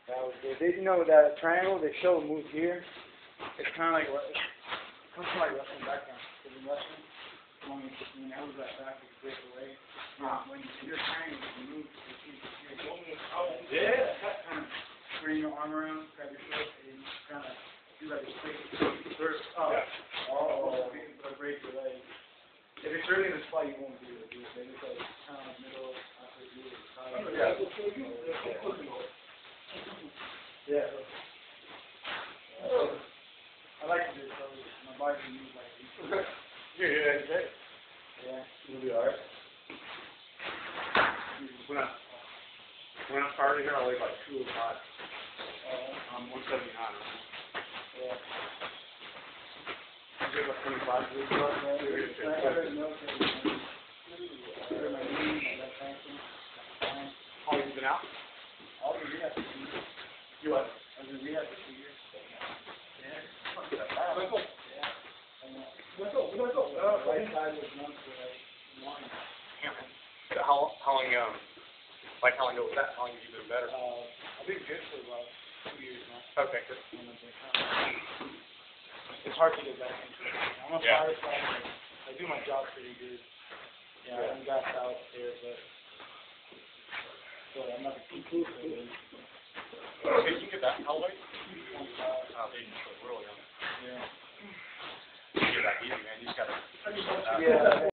That was good. They, you know, that triangle they show moves here. It's kind of like what it comes from like wrestling background. Because in wrestling, when I was that back, it break away. When you see your triangle, you move. Yeah. Kind of bring your arm around, grab your foot, and kind of do like a quick burst up. Or break your leg. If it's really in the spot, you won't do it. If it's like kind of middle, after you do it, yeah. I like to do it, so my body can move like this. Yeah, that's it. Yeah. You'll be alright. When I started here, I weighed like 205. I'm 179. Yeah. You get like 25 years ago? How long have you been out? I was in rehab for 2 years. You what? I was in rehab for 2 years. Yeah. Let's go. Yeah. Let's go. Let's go. Right side was numb for like 1. How long, like how long ago was that? How long have you been better? I've been good for about 2 years now. Okay, good. It's hard to get back into it. I'm a firefighter. I do my job pretty good. Yeah, I'm gassed out there, but I'm not conclusive. Okay, you can get that. How old are you? 25. Oh, you're really young. Yeah. You can get that easy, man. You just gotta. Yeah.